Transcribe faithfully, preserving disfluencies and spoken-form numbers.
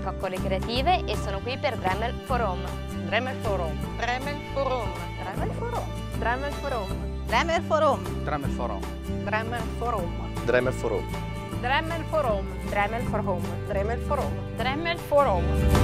coccole creative e sono qui per Dremel for Home. Dremel for Home. Dremel for Home. Dremel for Home. Dremel for Home. Dremel for Home. Dremel for Home. Dremel for Home. Dremel for Home. Dremel for Home. Dremel for Home. Dremel for Home. Dremel for Home.